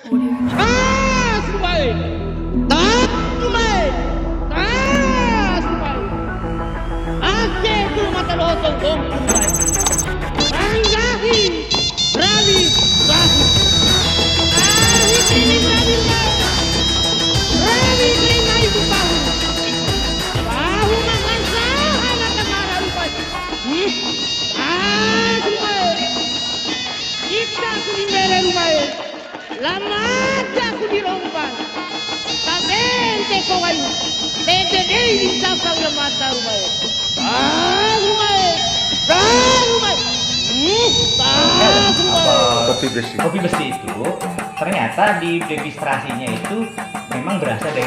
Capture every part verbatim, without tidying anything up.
Ah, sumay! Ah, sumay! Ah, sumay! Ake kumatalotong kong sumay! Ranggahi! Rawi! Rahi! Ahi kini rawi Rawi kini ibu bahu! Bahu makan sahan at amara upay! Ah, sumay! Kita kunimere rumay! Lamada aku dirompan, tabente ko kayo, tete dei sa sa lamada rumay, ah rumay, ah rumay, ah rumay. Kopi besi. Kopi besi itu ternyata di registrasinya itu memang berasal dari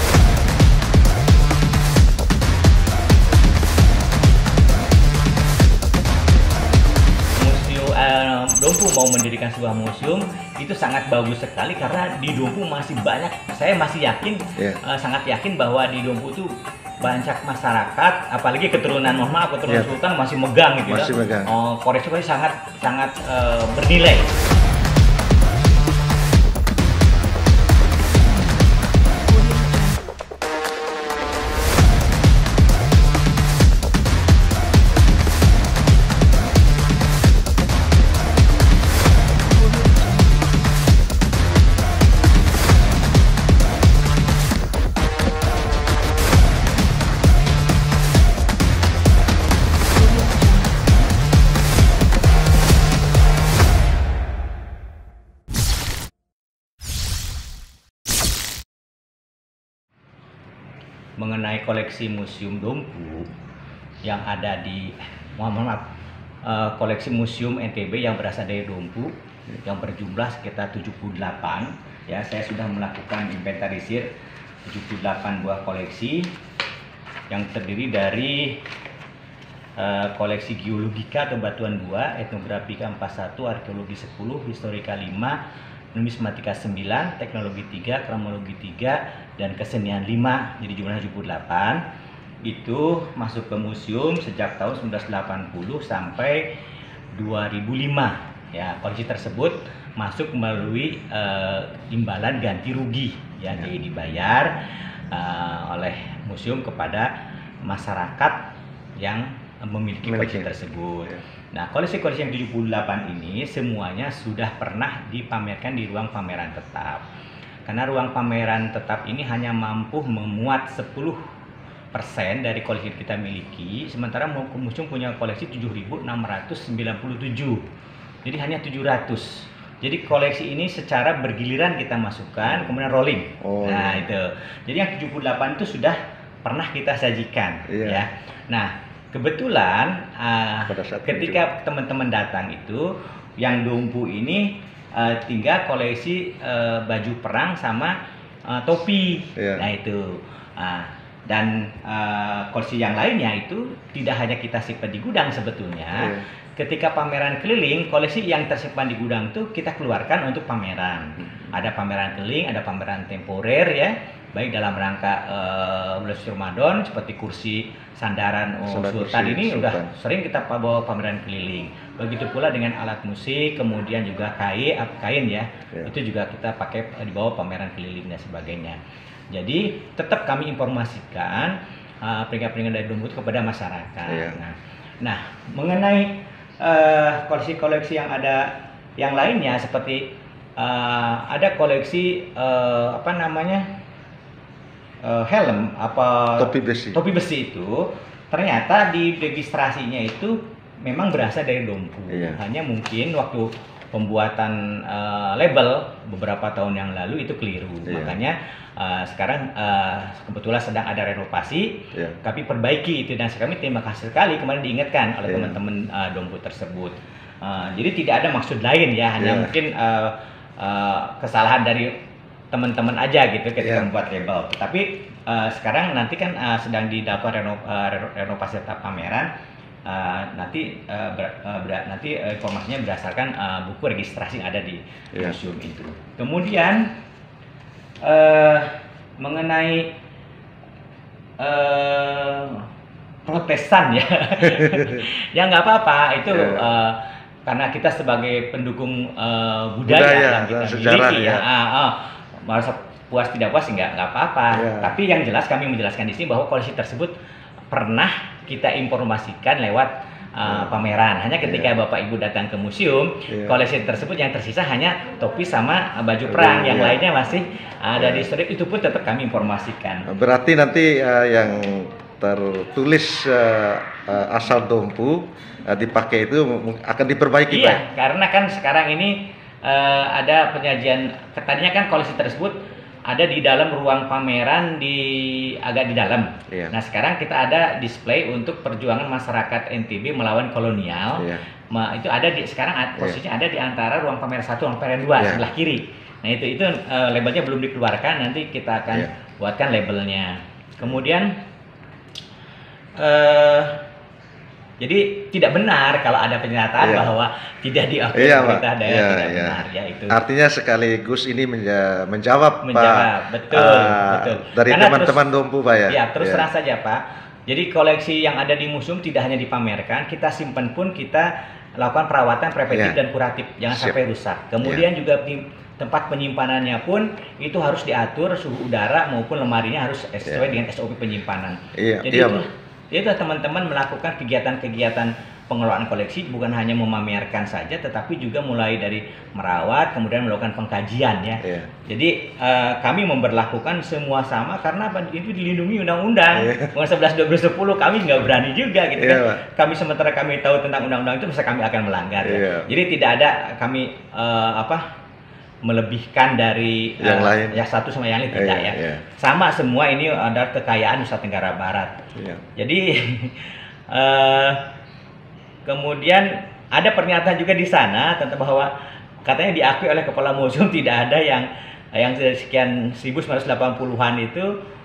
museum. eh, Dompu mau mendirikan sebuah museum itu sangat bagus sekali karena di Dompu masih banyak, saya masih yakin, Yeah. eh, sangat yakin bahwa di Dompu itu banyak masyarakat, apalagi keturunan mohon maaf keturunan Yeah. Sultan masih megang gitu Masih ya. megang. Oh, koleksi koleksi sangat sangat eh, bernilai. Mengenai koleksi Museum Dompu yang ada di mohon maaf eh, koleksi Museum N T B yang berasal dari Dompu yang berjumlah sekitar tujuh puluh delapan, ya, saya sudah melakukan inventarisir tujuh puluh delapan buah koleksi yang terdiri dari eh, koleksi geologika atau batuan gua, etnografika empat puluh satu, arkeologi sepuluh, historika lima, numismatika sembilan, teknologi tiga, kramologi tiga, dan kesenian lima, jadi jumlahnya tujuh puluh delapan. Itu masuk ke museum sejak tahun seribu sembilan ratus delapan puluh sampai dua ribu lima. Ya, koleksi tersebut masuk melalui uh, imbalan ganti rugi yang ya. dibayar uh, oleh museum kepada masyarakat yang memiliki koleksi tersebut. Ya. Nah, koleksi-koleksi yang tujuh puluh delapan ini semuanya sudah pernah dipamerkan di ruang pameran tetap. Karena ruang pameran tetap ini hanya mampu memuat sepuluh persen dari koleksi yang kita miliki, sementara museum punya koleksi tujuh ribu enam ratus sembilan puluh tujuh. Jadi hanya tujuh ratus. Jadi koleksi ini secara bergiliran kita masukkan, kemudian rolling. Oh, nah, iya. itu. Jadi yang tujuh puluh delapan itu sudah pernah kita sajikan, iya. ya. Nah, kebetulan uh, ketika teman-teman datang itu yang Dompu ini uh, tinggal koleksi uh, baju perang sama uh, topi, yeah. nah itu uh, dan uh, koleksi yang lainnya itu tidak hanya kita simpan di gudang sebetulnya. Yeah. Ketika pameran keliling, koleksi yang tersimpan di gudang itu kita keluarkan untuk pameran. Hmm. Ada pameran keliling, ada pameran temporer ya, baik dalam rangka uh, bulan suci Ramadan seperti kursi sandaran oh, Sultan kursi, ini Sultan. Udah sering kita bawa pameran keliling. Begitu pula dengan alat musik, kemudian juga kain, kain ya, yeah. itu juga kita pakai dibawa pameran keliling dan sebagainya. Jadi tetap kami informasikan uh, peringkat-peringkat dari Dompu kepada masyarakat. Yeah. Nah, nah mengenai koleksi-koleksi uh, yang ada yang lainnya seperti uh, ada koleksi uh, apa namanya uh, helm apa topi besi topi besi itu ternyata di registrasinya itu memang berasal dari Dompu. Iya. Hanya mungkin waktu pembuatan uh, label beberapa tahun yang lalu itu keliru. Iya. Makanya uh, sekarang uh, kebetulan sedang ada renovasi, iya. kami perbaiki itu dan kami terima kasih sekali kemarin diingatkan oleh iya. teman-teman uh, Dompu tersebut. Uh, jadi tidak ada maksud lain ya, hanya iya. mungkin uh, uh, kesalahan dari teman-teman aja gitu ketika yeah. membuat label. Tapi uh, sekarang nanti kan uh, sedang dilakukan reno, uh, renovasi tetap pameran. Uh, nanti uh, ber, uh, ber, nanti uh, informasinya berdasarkan uh, buku registrasi yang ada di yeah. museum itu. Kemudian uh, mengenai uh, Protestan ya, ya nggak apa-apa itu. Yeah. Uh, karena kita sebagai pendukung uh, budaya, budaya yang kita dan sejarah miliki ya. ya, ah, ah, merasa puas tidak puas nggak nggak apa-apa. Ya. Tapi yang jelas kami menjelaskan di sini bahwa koleksi tersebut pernah kita informasikan lewat uh, pameran. Hanya ketika Ya. Bapak Ibu datang ke museum, Ya. koleksi tersebut yang tersisa hanya topi sama uh, baju perang, Ya. yang lainnya masih ada Ya. di storage. Itu pun tetap kami informasikan. Berarti nanti uh, yang tertulis uh, uh, asal Dompu uh, dipakai itu akan diperbaiki, Pak. Iya, karena kan sekarang ini uh, ada penyajian. Tadinya kan koleksi tersebut ada di dalam ruang pameran di agak di dalam. Iya. Nah sekarang kita ada display untuk perjuangan masyarakat N T B melawan kolonial. Iya. Ma, itu ada di sekarang ad- Iya. posisinya ada di antara ruang pameran satu, ruang pameran dua Iya. sebelah kiri. Nah itu itu uh, labelnya belum dikeluarkan. Nanti kita akan Iya. buatkan labelnya. Kemudian uh, jadi tidak benar kalau ada pernyataan Iya. bahwa tidak diakui Iya, Pak. pemerintah daerah, Iya, tidak iya. benar ya itu. Artinya sekaligus ini menja- menjawab, Menjawab, Pak, betul, uh, betul. dari Karena teman-teman Dompu, Pak ya. Ya, terus Ya. terang saja Pak. Jadi koleksi yang ada di museum tidak hanya dipamerkan, kita simpan pun kita lakukan perawatan preventif Ya. dan kuratif, jangan Siap. sampai rusak. Kemudian juga di tempat penyimpanannya pun itu harus diatur suhu udara maupun lemarinya harus sesuai Ya. dengan S O P penyimpanan. Iya, Jadi iya, itu, Pak. itu teman-teman melakukan kegiatan-kegiatan pengelolaan koleksi bukan hanya memamerkan saja, tetapi juga mulai dari merawat, kemudian melakukan pengkajian ya. Iya. Jadi eh, kami memberlakukan semua sama karena apa? Itu dilindungi undang-undang. Iya. Undang sebelas dua ribu sepuluh kami nggak berani juga gitu Iya, kan. Pak. Kami sementara kami tahu tentang undang-undang itu, masa kami akan melanggar ya. Iya. Jadi tidak ada kami eh, apa? melebihkan dari Yang eh, lain. ya satu sama yang lain tidak Iya, ya. iya. Sama semua ini ada kekayaan Nusa Tenggara Barat. Iya. Jadi eh, kemudian ada pernyataan juga di sana tentang bahwa katanya diakui oleh kepala museum tidak ada yang yang sekian seribu sembilan ratus delapan puluhan itu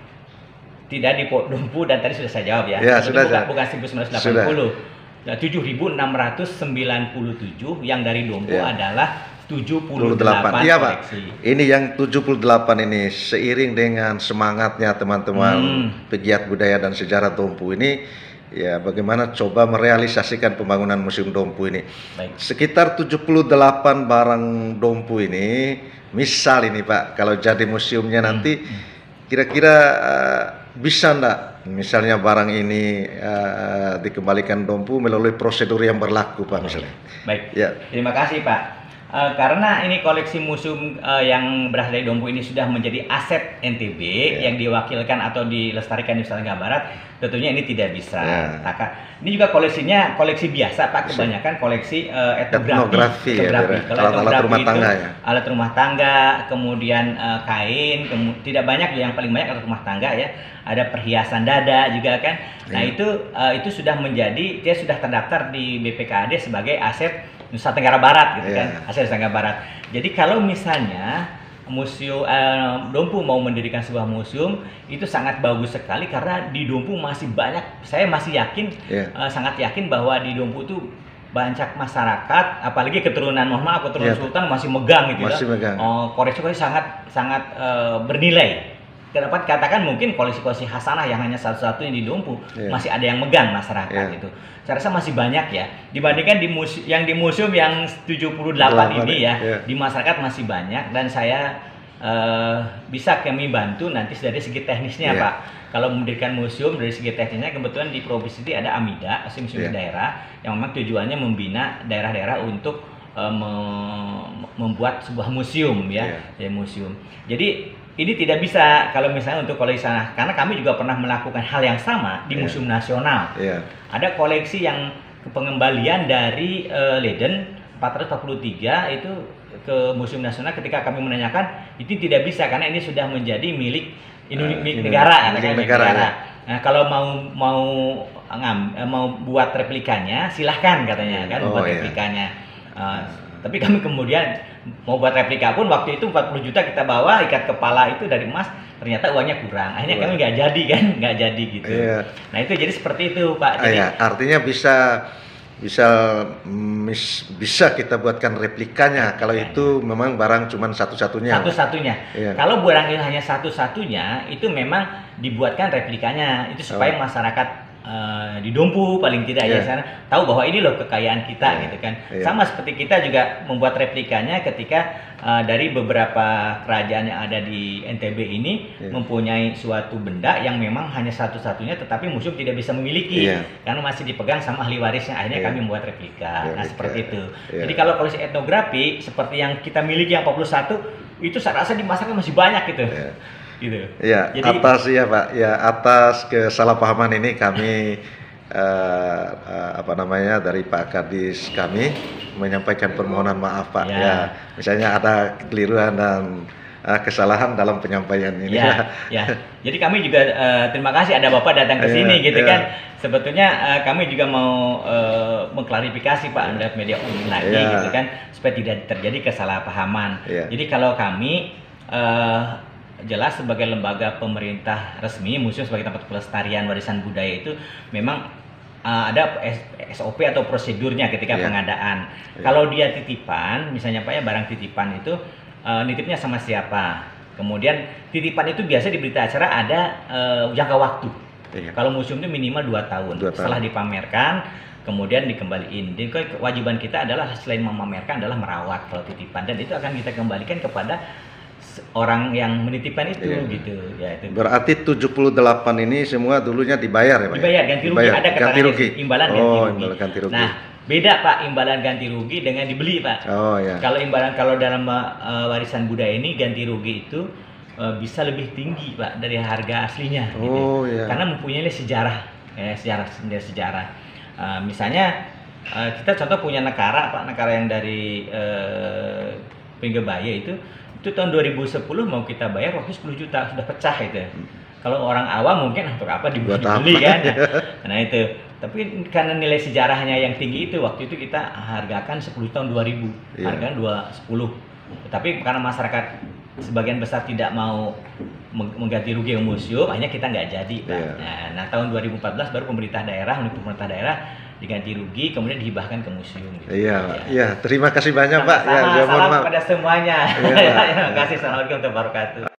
tidak di Dompu, dan tadi sudah saya jawab ya. Ya, Itu sudah, bukan, sudah. bukan seribu sembilan ratus delapan puluh. Nah, tujuh ribu enam ratus sembilan puluh tujuh yang dari Dompu Ya. adalah tujuh puluh tujuh puluh delapan. delapan Iya, Pak. koleksi. Ini yang tujuh puluh delapan ini seiring dengan semangatnya teman-teman Hmm. pegiat budaya dan sejarah Dompu ini, ya bagaimana coba merealisasikan pembangunan Museum Dompu ini. Baik. Sekitar tujuh puluh delapan barang Dompu ini, misal ini Pak, kalau jadi museumnya nanti kira-kira uh, bisa enggak misalnya barang ini uh, dikembalikan Dompu melalui prosedur yang berlaku, Pak, misalnya. Baik. Ya. Terima kasih Pak. Eh, karena ini koleksi museum eh, yang berasal dari Dompu ini sudah menjadi aset N T B Ya. yang diwakilkan atau dilestarikan di Nusa Tenggara Barat, tentunya ini tidak bisa. Ya. Taka. Ini juga koleksinya koleksi biasa Pak, kebanyakan koleksi eh, etnografi. Etnografi, ya, Etnografi. ya. Kalau Alat-alat etnografi rumah itu tangga, ya. alat rumah tangga, kemudian eh, kain, kemu- tidak banyak, yang paling banyak alat rumah tangga ya. Ada perhiasan dada juga kan. Nah Ya. itu eh, itu sudah menjadi, dia sudah terdaftar di B P K A D sebagai aset Nusa Tenggara Barat gitu Iya. kan, aset Nusa Tenggara Barat. Jadi kalau misalnya museum eh, Dompu mau mendirikan sebuah museum, itu sangat bagus sekali karena di Dompu masih banyak, saya masih yakin, Iya. eh, sangat yakin bahwa di Dompu itu banyak masyarakat, apalagi keturunan, mohon maaf, keturunan Iya. Sultan masih megang gitu Masih ya. megang. Oh, koleksi koleksi sangat sangat eh, bernilai. Kenapa katakan mungkin koleksi-koleksi Hasanah yang hanya satu-satunya di Dompu, Iya. masih ada yang megang masyarakat Iya. itu. Saya rasa masih banyak ya, dibandingkan di muse- yang di museum yang tujuh puluh delapan Delapan, ini ya, iya. di masyarakat masih banyak, dan saya eh, bisa kami bantu nanti dari segi teknisnya Iya. Pak. Kalau mendirikan museum dari segi teknisnya, kebetulan di provinsi ini ada AMIDA, museum Iya. daerah, yang memang tujuannya membina daerah-daerah untuk eh, me- membuat sebuah museum ya, Iya. ya museum. Jadi ini tidak bisa kalau misalnya untuk koleksi sana, karena kami juga pernah melakukan hal yang sama di Iya. Museum Nasional. Iya. Ada koleksi yang pengembalian dari eh, Leiden empat ratus empat puluh tiga itu ke Museum Nasional, ketika kami menanyakan itu tidak bisa karena ini sudah menjadi milik Indonesia, Eh, milik ini negara, milik katakan milik negara, negara. ya. Nah, kalau mau mau ngam, eh, mau buat replikanya silahkan katanya kan, Oh, buat iya. replikanya. Eh, tapi kami kemudian mau buat replika pun waktu itu empat puluh juta kita bawa, ikat kepala itu dari emas, ternyata uangnya kurang. Akhirnya kami nggak jadi kan, nggak jadi gitu. Iya. Nah itu jadi seperti itu Pak. Ah, Jadi, ya, artinya bisa bisa mis- bisa kita buatkan replikanya kalau itu memang barang cuma satu-satunya. satu-satunya. Iya. Kalau barang itu hanya satu-satunya, itu memang dibuatkan replikanya. Itu supaya Oh. masyarakat uh, di Dompu paling tidak Yeah. ya sana tahu bahwa ini loh kekayaan kita Yeah. gitu kan. Yeah. Sama seperti kita juga membuat replikanya ketika uh, dari beberapa kerajaan yang ada di N T B ini Yeah. mempunyai suatu benda yang memang hanya satu-satunya tetapi museum tidak bisa memiliki Yeah. karena masih dipegang sama ahli warisnya. Akhirnya Yeah. kami membuat replika. Nah, Replika. seperti itu. Yeah. Jadi kalau koleksi etnografi seperti yang kita miliki yang empat puluh satu itu saya rasa di masaknya masih banyak gitu. Yeah. Gitu. Ya, Jadi- atas ya Pak, ya atas kesalahpahaman ini kami eh, eh, apa namanya dari Pak Kadis kami menyampaikan permohonan maaf Pak. Ya. Ya, misalnya ada kekeliruan dan eh, kesalahan dalam penyampaian ini. Ya, ya. Jadi kami juga eh, terima kasih ada Bapak datang ke Iya, sini gitu iya. kan. Sebetulnya eh, kami juga mau eh, mengklarifikasi Pak Anda media umum lagi Iya. gitu kan supaya tidak terjadi kesalahpahaman. Iya. Jadi kalau kami eh, jelas sebagai lembaga pemerintah resmi museum sebagai tempat pelestarian warisan budaya itu memang uh, ada S O P atau prosedurnya ketika Iya. pengadaan. Iya. Kalau dia titipan, misalnya Pak ya barang titipan itu uh, nitipnya sama siapa. Kemudian titipan itu biasa di berita acara ada uh, jangka waktu. Iya. Kalau museum itu minimal dua tahun. Dua tahun. Setelah dipamerkan kemudian dikembaliin. Jadi kewajiban kita adalah selain memamerkan adalah merawat kalau titipan dan itu akan kita kembalikan kepada orang yang menitipkan itu Iya. gitu ya itu. Berarti tujuh puluh delapan ini semua dulunya dibayar ya Pak? ya? Dibayar ganti rugi Dibayar. ada ganti keterangan rugi. imbalan oh, ganti rugi. imbalan ganti rugi. Nah, beda Pak imbalan ganti rugi dengan dibeli Pak. Oh ya. Kalau imbalan kalau dalam uh, warisan budaya ini ganti rugi itu uh, bisa lebih tinggi Pak dari harga aslinya gitu. Oh ya. Karena mempunyai sejarah ya, sejarah sendiri sejarah. Uh, misalnya uh, kita contoh punya Nekara Pak, Nekara yang dari uh, Pinggebaya itu itu tahun dua ribu sepuluh mau kita bayar waktu sepuluh juta sudah pecah itu. Kalau orang awam mungkin untuk apa Buat dibeli apa? kan? Nah itu. Tapi karena nilai sejarahnya yang tinggi itu waktu itu kita hargakan sepuluh tahun dua ribu, Iya. harga dua sepuluh. Tapi karena masyarakat sebagian besar tidak mau meng- mengganti rugi yang museum, akhirnya kita nggak jadi. Pak. Iya. Nah, nah tahun dua ribu empat belas baru pemerintah daerah, menurut pemerintah daerah diganti rugi, kemudian dihibahkan ke museum. Gitu. Iya, Pak. Ya. Iya, terima kasih banyak Pak. Ya, Sama-sama, ya, mohon salam maaf. kepada semuanya. Iya. Terima kasih. Assalamualaikum warahmatullahi wabarakatuh.